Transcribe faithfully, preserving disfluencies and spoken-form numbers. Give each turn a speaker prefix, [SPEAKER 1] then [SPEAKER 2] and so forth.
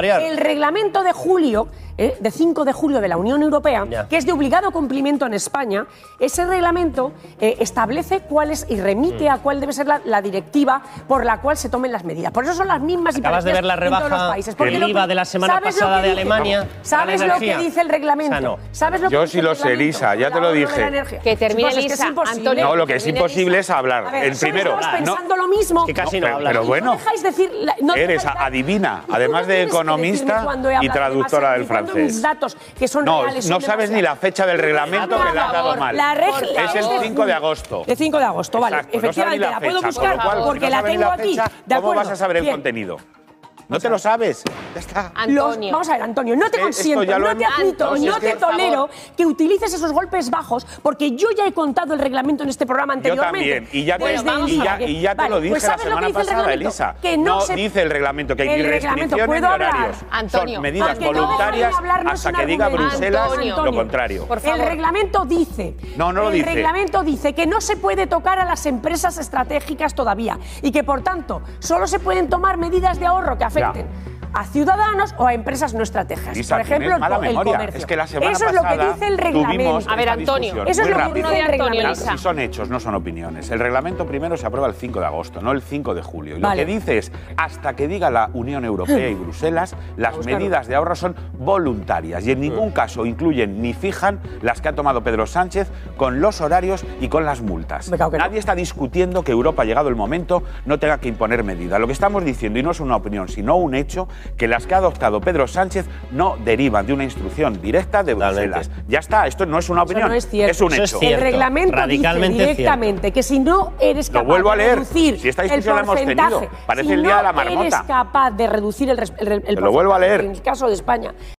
[SPEAKER 1] El reglamento de julio, eh, de cinco de julio de la Unión Europea, yeah. que es de obligado cumplimiento en España, ese reglamento eh, establece cuál es y remite mm. a cuál debe ser la, la directiva por la cual se tomen las medidas. Por eso son las mismas y
[SPEAKER 2] Acabas de ver la rebaja en todos los países. del I V A de la semana pasada de Alemania.
[SPEAKER 1] ¿Sabes lo que dice el reglamento?
[SPEAKER 2] O sea, no.
[SPEAKER 1] ¿Sabes lo que
[SPEAKER 3] Yo
[SPEAKER 1] dice
[SPEAKER 3] sí lo sé, Elisa, ya te lo dije.
[SPEAKER 4] Que termine
[SPEAKER 1] pues
[SPEAKER 4] Elisa,
[SPEAKER 1] es que
[SPEAKER 4] Antonio.
[SPEAKER 3] No, lo que es imposible es hablar.
[SPEAKER 1] A ver,
[SPEAKER 3] el primero.
[SPEAKER 1] Estamos pensando no, lo mismo.
[SPEAKER 2] Que casi
[SPEAKER 3] no,
[SPEAKER 2] no
[SPEAKER 3] pero,
[SPEAKER 2] habla.
[SPEAKER 3] pero bueno,
[SPEAKER 1] no dejáis decir, no
[SPEAKER 3] eres
[SPEAKER 1] dejáis
[SPEAKER 3] adivina,
[SPEAKER 1] y
[SPEAKER 3] además
[SPEAKER 1] no
[SPEAKER 3] de
[SPEAKER 1] tienes que
[SPEAKER 3] economista
[SPEAKER 1] hablas,
[SPEAKER 3] y traductora
[SPEAKER 1] además,
[SPEAKER 3] del francés.
[SPEAKER 1] Mis datos, que son
[SPEAKER 3] no,
[SPEAKER 1] reales,
[SPEAKER 3] no
[SPEAKER 1] son
[SPEAKER 3] sabes
[SPEAKER 1] demasiado.
[SPEAKER 3] ni la fecha del reglamento
[SPEAKER 1] Por
[SPEAKER 3] que le has dado
[SPEAKER 1] favor,
[SPEAKER 3] mal.
[SPEAKER 1] La regla
[SPEAKER 3] es el cinco de agosto.
[SPEAKER 1] El cinco de agosto, vale.
[SPEAKER 3] Exacto,
[SPEAKER 1] Efectivamente,
[SPEAKER 3] no
[SPEAKER 1] la,
[SPEAKER 3] la
[SPEAKER 1] puedo
[SPEAKER 3] fecha,
[SPEAKER 1] buscar
[SPEAKER 3] con lo cual,
[SPEAKER 1] porque
[SPEAKER 3] no
[SPEAKER 1] la tengo
[SPEAKER 3] la
[SPEAKER 1] aquí.
[SPEAKER 3] Fecha,
[SPEAKER 1] ¿De
[SPEAKER 3] ¿Cómo
[SPEAKER 1] acuerdo?
[SPEAKER 3] vas a saber el
[SPEAKER 1] Bien.
[SPEAKER 3] contenido? No te lo sabes. Ya está.
[SPEAKER 4] Antonio.
[SPEAKER 1] Los, vamos a ver, Antonio, no te
[SPEAKER 3] Eh,
[SPEAKER 1] consiento,
[SPEAKER 3] esto ya lo
[SPEAKER 1] no te
[SPEAKER 3] hemos-
[SPEAKER 1] admito,
[SPEAKER 3] Antonio,
[SPEAKER 1] no
[SPEAKER 3] es
[SPEAKER 1] te
[SPEAKER 3] que,
[SPEAKER 1] tolero que utilices esos golpes bajos, porque yo ya he contado el reglamento en este programa
[SPEAKER 3] Yo
[SPEAKER 1] anteriormente.
[SPEAKER 3] también. Y ya te,
[SPEAKER 1] Desde el
[SPEAKER 3] y
[SPEAKER 1] día
[SPEAKER 3] ya,
[SPEAKER 1] que-
[SPEAKER 3] y ya te
[SPEAKER 1] Vale,
[SPEAKER 3] lo dije
[SPEAKER 1] pues
[SPEAKER 3] la
[SPEAKER 1] ¿sabes lo que
[SPEAKER 3] semana
[SPEAKER 1] dice el
[SPEAKER 3] pasada,
[SPEAKER 1] reglamento?
[SPEAKER 3] Elisa.
[SPEAKER 1] Que no,
[SPEAKER 3] no
[SPEAKER 1] se...
[SPEAKER 3] dice el reglamento que hay
[SPEAKER 1] El
[SPEAKER 3] ni
[SPEAKER 1] reglamento,
[SPEAKER 3] restricciones
[SPEAKER 1] ¿puedo
[SPEAKER 3] ni
[SPEAKER 1] hablar?
[SPEAKER 3] horarios.
[SPEAKER 4] Antonio.
[SPEAKER 3] Son medidas
[SPEAKER 1] Porque no
[SPEAKER 3] voluntarias
[SPEAKER 1] dejan hablar, no es
[SPEAKER 3] hasta
[SPEAKER 1] un
[SPEAKER 3] que diga
[SPEAKER 1] argumento.
[SPEAKER 3] Bruselas
[SPEAKER 4] Antonio.
[SPEAKER 3] lo contrario.
[SPEAKER 4] Por favor.
[SPEAKER 1] El reglamento dice,
[SPEAKER 3] No, no lo
[SPEAKER 1] el
[SPEAKER 3] dice.
[SPEAKER 1] reglamento dice que no se puede tocar a las empresas estratégicas todavía y que por tanto solo se pueden tomar medidas de ahorro que afecten ya. a ciudadanos o a empresas no estratégicas.
[SPEAKER 3] Lisa,
[SPEAKER 1] por ejemplo,
[SPEAKER 3] tienes mala
[SPEAKER 1] el
[SPEAKER 3] memoria.
[SPEAKER 1] comercio.
[SPEAKER 3] Es que la semana
[SPEAKER 1] Eso es lo que
[SPEAKER 3] pasada
[SPEAKER 1] dice el reglamento.
[SPEAKER 3] tuvimos
[SPEAKER 4] A ver,
[SPEAKER 3] esta
[SPEAKER 4] Antonio,
[SPEAKER 3] discusión
[SPEAKER 1] eso es
[SPEAKER 3] muy
[SPEAKER 1] lo que
[SPEAKER 3] rápido.
[SPEAKER 1] dice el
[SPEAKER 4] Antonio,
[SPEAKER 1] reglamento.
[SPEAKER 4] Elisa.
[SPEAKER 3] Si son hechos, no son opiniones. El reglamento primero se aprueba el cinco de agosto, no el cinco de julio. Y
[SPEAKER 1] Vale.
[SPEAKER 3] lo que dice es, hasta que diga la Unión Europea y Bruselas, las medidas de ahorro son voluntarias y en ningún caso incluyen ni fijan las que ha tomado Pedro Sánchez con los horarios y con las multas.
[SPEAKER 1] Me cago que no.
[SPEAKER 3] Nadie está discutiendo que Europa, llegado el momento, no tenga que imponer medidas. Lo que estamos diciendo, y no es una opinión, sino un hecho, que las que ha adoptado Pedro Sánchez no derivan de una instrucción directa de Bruselas.
[SPEAKER 2] Totalmente.
[SPEAKER 3] Ya está, esto no es una opinión,
[SPEAKER 1] no es cierto.
[SPEAKER 3] es un
[SPEAKER 2] Eso
[SPEAKER 3] hecho.
[SPEAKER 2] es cierto.
[SPEAKER 1] El reglamento
[SPEAKER 2] Radicalmente
[SPEAKER 1] dice directamente que si no eres
[SPEAKER 3] Lo
[SPEAKER 1] capaz
[SPEAKER 3] vuelvo a
[SPEAKER 1] de
[SPEAKER 3] leer.
[SPEAKER 1] reducir
[SPEAKER 3] Si esta
[SPEAKER 1] el
[SPEAKER 3] discusión la hemos
[SPEAKER 1] porcentaje,
[SPEAKER 3] tenido. Parece
[SPEAKER 1] si
[SPEAKER 3] el día
[SPEAKER 1] no
[SPEAKER 3] de la marmota.
[SPEAKER 1] eres capaz de reducir el, res- el, el
[SPEAKER 3] Te lo vuelvo a
[SPEAKER 1] porcentaje,
[SPEAKER 3] leer.
[SPEAKER 1] en el caso de España,